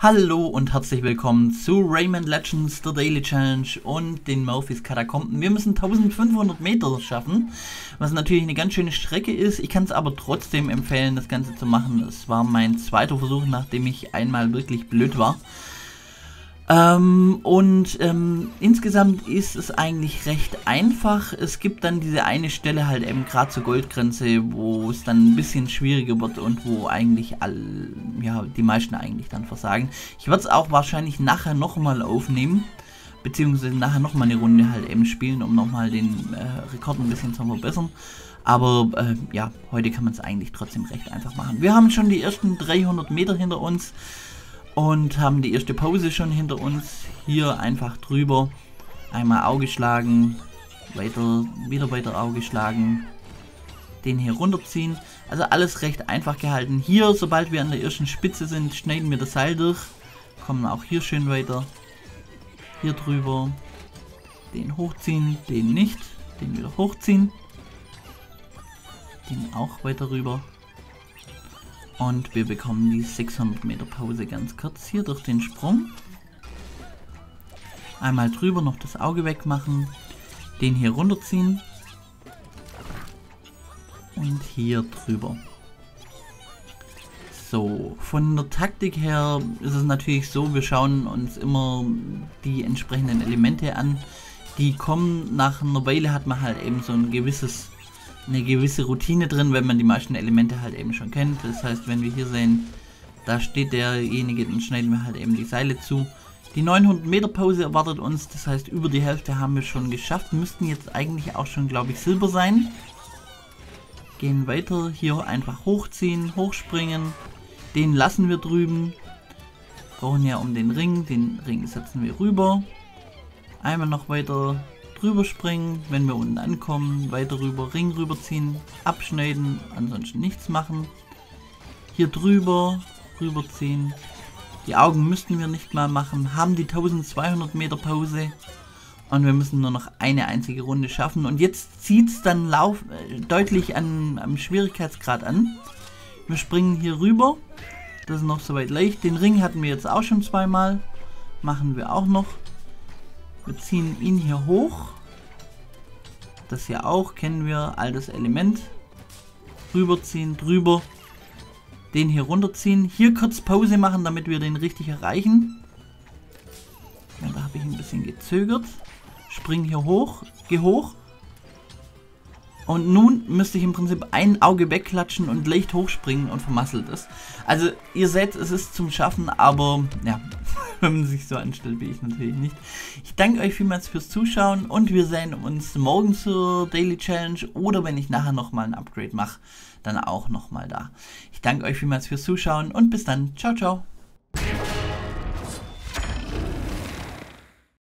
Hallo und herzlich willkommen zu Rayman Legends, der Daily Challenge und den Murphys Katakomben. Wir müssen 1500 Meter schaffen, was natürlich eine ganz schöne Strecke ist. Ich kann es aber trotzdem empfehlen, das Ganze zu machen. Es war mein zweiter Versuch, nachdem ich einmal wirklich blöd war. Insgesamt ist es eigentlich recht einfach. Es gibt dann diese eine Stelle halt eben gerade zur Goldgrenze, wo es dann ein bisschen schwieriger wird und wo eigentlich die meisten eigentlich dann versagen. Ich werde es auch wahrscheinlich nachher nochmal aufnehmen, beziehungsweise nachher nochmal eine Runde halt eben spielen, um nochmal den Rekord ein bisschen zu verbessern. Aber heute kann man es eigentlich trotzdem recht einfach machen. Wir haben schon die ersten 300 Meter hinter uns. Und haben die erste Pause schon hinter uns. Hier einfach drüber. Einmal Auge schlagen. Wieder weiter Auge schlagen. Den hier runterziehen. Also alles recht einfach gehalten. Hier, sobald wir an der ersten Spitze sind, schneiden wir das Seil durch. Kommen auch hier schön weiter. Hier drüber. Den hochziehen. Den nicht. Den wieder hochziehen. Den auch weiter rüber. Und wir bekommen die 600 Meter Pause ganz kurz hier durch den Sprung. Einmal drüber noch das Auge wegmachen. Den hier runterziehen. Und hier drüber. So, von der Taktik her ist es natürlich so, wir schauen uns immer die entsprechenden Elemente an. Die kommen nach einer Weile, hat man halt eben so eine gewisse Routine drin, wenn man die meisten Elemente halt eben schon kennt. Das heißt, wenn wir hier sehen, da steht derjenige, dann schneiden wir halt eben die Seile zu. Die 900 Meter Pause erwartet uns, das heißt, über die Hälfte haben wir schon geschafft. Müssten jetzt eigentlich auch schon, glaube ich, Silber sein. Gehen weiter, hier einfach hochziehen, hochspringen. Den lassen wir drüben. Brauchen ja um den Ring setzen wir rüber. Einmal noch weiter drüber springen, wenn wir unten ankommen, weiter rüber, Ring rüberziehen, abschneiden, ansonsten nichts machen. Hier drüber, rüberziehen. Die Augen müssten wir nicht mal machen, haben die 1200 Meter Pause und wir müssen nur noch eine einzige Runde schaffen. Und jetzt zieht es dann deutlich am Schwierigkeitsgrad an. Wir springen hier rüber, das ist noch soweit leicht. Den Ring hatten wir jetzt auch schon zweimal, machen wir auch noch. Wir ziehen ihn hier hoch. Das hier auch, kennen wir, altes Element. Rüberziehen, drüber. Den hier runterziehen. Hier kurz Pause machen, damit wir den richtig erreichen. Ja, da habe ich ein bisschen gezögert. Spring hier hoch, geh hoch. Und nun müsste ich im Prinzip ein Auge wegklatschen und leicht hochspringen und vermasselt es. Also ihr seht, es ist zum Schaffen, aber ja, wenn man sich so anstellt, wie ich natürlich nicht. Ich danke euch vielmals fürs Zuschauen und wir sehen uns morgen zur Daily Challenge oder wenn ich nachher nochmal ein Upgrade mache, dann auch nochmal da. Ich danke euch vielmals fürs Zuschauen und bis dann. Ciao, ciao.